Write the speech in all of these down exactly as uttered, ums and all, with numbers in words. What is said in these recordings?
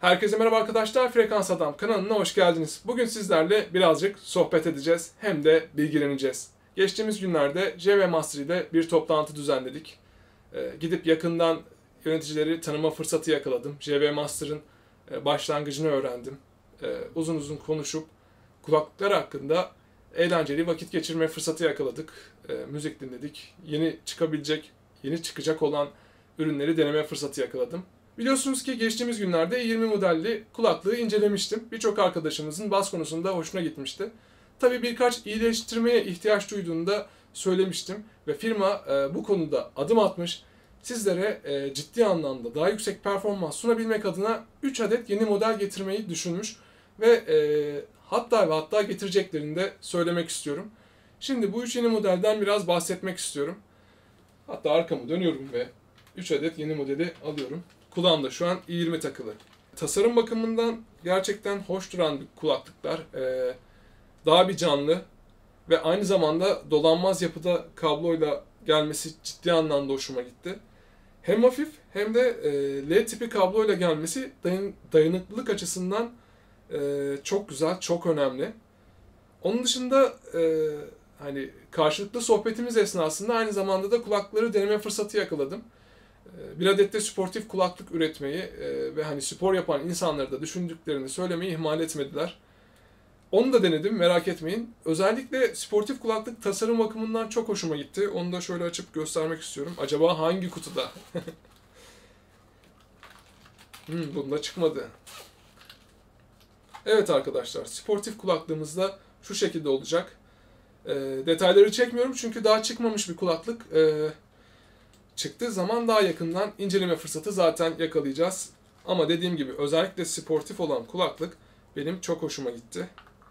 Herkese merhaba arkadaşlar, Frekans Adam kanalına hoş geldiniz. Bugün sizlerle birazcık sohbet edeceğiz, hem de bilgileneceğiz. Geçtiğimiz günlerde J V Master ile bir toplantı düzenledik. Ee, gidip yakından yöneticileri tanıma fırsatı yakaladım. J V Master'ın e, başlangıcını öğrendim. Ee, uzun uzun konuşup kulaklıklar hakkında eğlenceli vakit geçirme fırsatı yakaladık. Ee, müzik dinledik. Yeni çıkabilecek, yeni çıkacak olan ürünleri deneme fırsatı yakaladım. Biliyorsunuz ki geçtiğimiz günlerde yirmi modelli kulaklığı incelemiştim. Birçok arkadaşımızın bas konusunda hoşuna gitmişti. Tabii birkaç iyileştirmeye ihtiyaç duyduğunu da söylemiştim. Ve firma e, bu konuda adım atmış. Sizlere e, ciddi anlamda daha yüksek performans sunabilmek adına üç adet yeni model getirmeyi düşünmüş. Ve e, hatta ve hatta getireceklerini de söylemek istiyorum. Şimdi bu üç yeni modelden biraz bahsetmek istiyorum. Hatta arkamı dönüyorum ve üç adet yeni modeli alıyorum. Kulağımda şu an i yirmi takılı. Tasarım bakımından gerçekten hoş duran kulaklıklar. Ee, daha bir canlı ve aynı zamanda dolanmaz yapıda kabloyla gelmesi ciddi anlamda hoşuma gitti. Hem hafif hem de e, L tipi kabloyla gelmesi dayan, dayanıklılık açısından e, çok güzel, çok önemli. Onun dışında e, hani karşılıklı sohbetimiz esnasında aynı zamanda da kulaklıkları deneme fırsatı yakaladım. Bir adet de sportif kulaklık üretmeyi e, ve hani spor yapan insanları da düşündüklerini söylemeyi ihmal etmediler. Onu da denedim, merak etmeyin. Özellikle sportif kulaklık tasarım bakımından çok hoşuma gitti. Onu da şöyle açıp göstermek istiyorum. Acaba hangi kutuda? hmm, bunda çıkmadı. Evet arkadaşlar, sportif kulaklığımız da şu şekilde olacak. E, detayları çekmiyorum çünkü daha çıkmamış bir kulaklık. E, Çıktığı zaman daha yakından inceleme fırsatı zaten yakalayacağız. Ama dediğim gibi özellikle sportif olan kulaklık benim çok hoşuma gitti.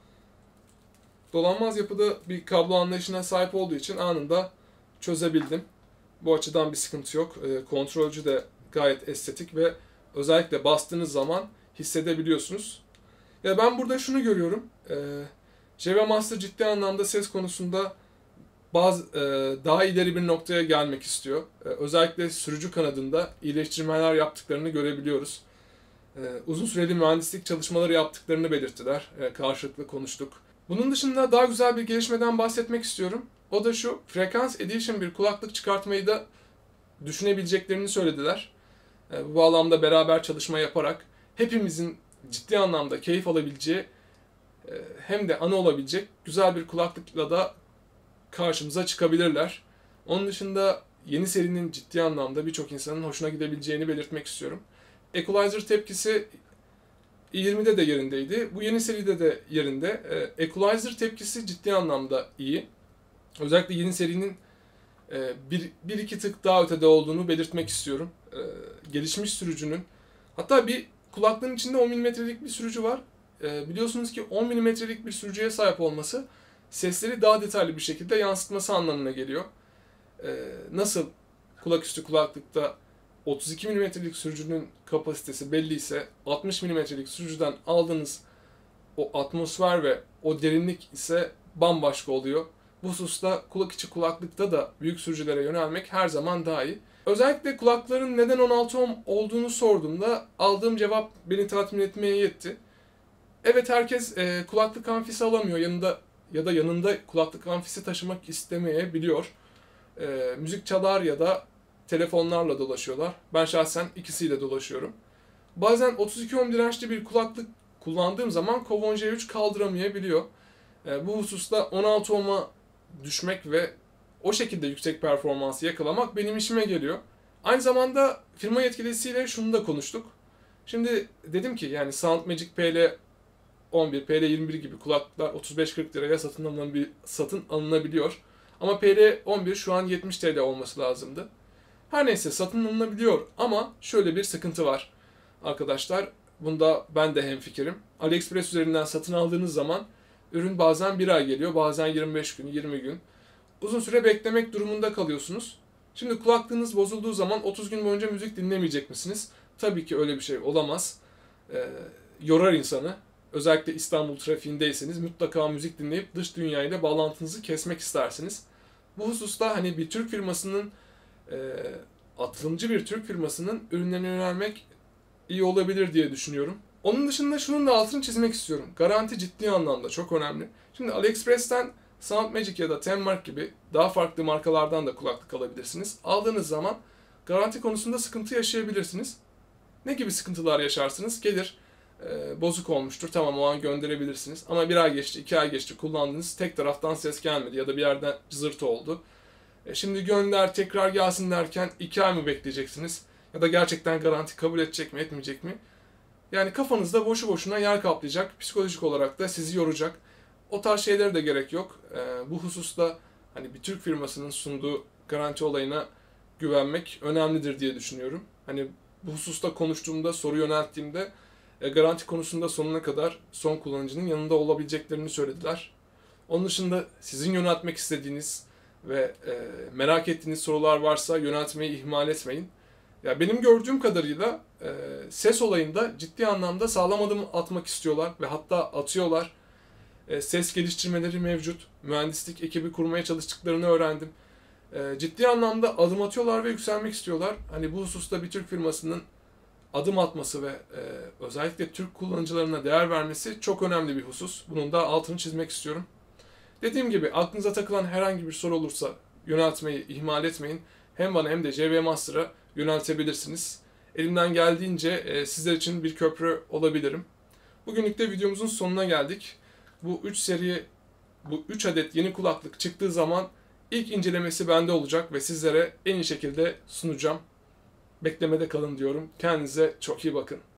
Dolanmaz yapıda bir kablo anlayışına sahip olduğu için anında çözebildim. Bu açıdan bir sıkıntı yok. E, kontrolcü de gayet estetik ve özellikle bastığınız zaman hissedebiliyorsunuz. Ya ben burada şunu görüyorum. E, J V Master ciddi anlamda ses konusunda bazı e, daha ileri bir noktaya gelmek istiyor. E, özellikle sürücü kanadında iyileştirmeler yaptıklarını görebiliyoruz. E, uzun süreli mühendislik çalışmaları yaptıklarını belirttiler. E, karşılıklı konuştuk. Bunun dışında daha güzel bir gelişmeden bahsetmek istiyorum. O da şu, Frekans Edition bir kulaklık çıkartmayı da düşünebileceklerini söylediler. E, bu bağlamda beraber çalışma yaparak hepimizin ciddi anlamda keyif alabileceği e, hem de anı olabilecek güzel bir kulaklıkla da karşımıza çıkabilirler. Onun dışında yeni serinin ciddi anlamda birçok insanın hoşuna gidebileceğini belirtmek istiyorum. Equalizer tepkisi i yirmide de yerindeydi. Bu yeni seride de yerinde. Ee, Equalizer tepkisi ciddi anlamda iyi. Özellikle yeni serinin e, bir, bir iki tık daha ötede olduğunu belirtmek istiyorum. Ee, gelişmiş sürücünün. Hatta bir kulaklığın içinde on milimetrelik bir sürücü var. Ee, biliyorsunuz ki on milimetrelik bir sürücüye sahip olması sesleri daha detaylı bir şekilde yansıtması anlamına geliyor. Ee, nasıl kulaküstü kulaklıkta otuz iki milimetrelik sürücünün kapasitesi belli ise altmış milimetrelik sürücüden aldığınız o atmosfer ve o derinlik ise bambaşka oluyor. Bu hususta kulak içi kulaklıkta da büyük sürücülere yönelmek her zaman daha iyi. Özellikle kulakların neden on altı ohm olduğunu sorduğumda aldığım cevap beni tatmin etmeye yetti. Evet, herkes e, kulaklık amfisi alamıyor yanında ya da yanında kulaklık amfisi taşımak istemeyebiliyor. E, müzik çalar ya da telefonlarla dolaşıyorlar. Ben şahsen ikisiyle dolaşıyorum. Bazen otuz iki ohm dirençli bir kulaklık kullandığım zaman Kovon J üç kaldıramayabiliyor. E, bu hususta on altı ohm'a düşmek ve o şekilde yüksek performansı yakalamak benim işime geliyor. Aynı zamanda firma yetkilisiyle şunu da konuştuk. Şimdi dedim ki yani Soundmagic P L on bir, P L yirmi bir gibi kulaklıklar otuz beş kırk liraya satın, alınabil satın alınabiliyor. Ama P L on bir şu an yetmiş T L olması lazımdı. Her neyse satın alınabiliyor ama şöyle bir sıkıntı var arkadaşlar. Bunda ben de hemfikirim. AliExpress üzerinden satın aldığınız zaman ürün bazen bir ay geliyor, bazen yirmi beş gün, yirmi gün. Uzun süre beklemek durumunda kalıyorsunuz. Şimdi kulaklığınız bozulduğu zaman otuz gün boyunca müzik dinlemeyecek misiniz? Tabii ki öyle bir şey olamaz. Ee, yorar insanı. Özellikle İstanbul trafiğindeyseniz mutlaka müzik dinleyip dış dünyayla bağlantınızı kesmek istersiniz. Bu hususta hani bir Türk firmasının, e, atılımcı bir Türk firmasının ürünlerine yönelmek iyi olabilir diye düşünüyorum. Onun dışında şunun da altını çizmek istiyorum. Garanti ciddi anlamda çok önemli. Şimdi AliExpress'ten Soundmagic ya da Tenmark gibi daha farklı markalardan da kulaklık alabilirsiniz. Aldığınız zaman garanti konusunda sıkıntı yaşayabilirsiniz. Ne gibi sıkıntılar yaşarsınız? Gelir, e, bozuk olmuştur. Tamam, o an gönderebilirsiniz. Ama bir ay geçti, iki ay geçti, kullandınız. Tek taraftan ses gelmedi ya da bir yerden cızırtı oldu. E, şimdi gönder, tekrar gelsin derken iki ay mı bekleyeceksiniz? Ya da gerçekten garanti kabul edecek mi, etmeyecek mi? Yani kafanızda boşu boşuna yer kaplayacak. Psikolojik olarak da sizi yoracak. O tarz şeylere de gerek yok. E, bu hususta hani bir Türk firmasının sunduğu garanti olayına güvenmek önemlidir diye düşünüyorum. Hani bu hususta konuştuğumda, soru yönelttiğimde e, garanti konusunda sonuna kadar son kullanıcının yanında olabileceklerini söylediler. Onun dışında sizin yöneltmek istediğiniz ve e, merak ettiğiniz sorular varsa yöneltmeyi ihmal etmeyin. Ya benim gördüğüm kadarıyla e, ses olayında ciddi anlamda sağlam adım atmak istiyorlar ve hatta atıyorlar. E, ses geliştirmeleri mevcut. Mühendislik ekibi kurmaya çalıştıklarını öğrendim. E, ciddi anlamda adım atıyorlar ve yükselmek istiyorlar. Hani bu hususta bir Türk firmasının adım atması ve e, özellikle Türk kullanıcılarına değer vermesi çok önemli bir husus. Bunun da altını çizmek istiyorum. Dediğim gibi aklınıza takılan herhangi bir soru olursa yöneltmeyi ihmal etmeyin. Hem bana hem de C V Master'a yöneltebilirsiniz. Elimden geldiğince e, sizler için bir köprü olabilirim. Bugünlük de videomuzun sonuna geldik. Bu üç seri, bu üç adet yeni kulaklık çıktığı zaman ilk incelemesi bende olacak ve sizlere en iyi şekilde sunacağım. Beklemede kalın diyorum. Kendinize çok iyi bakın.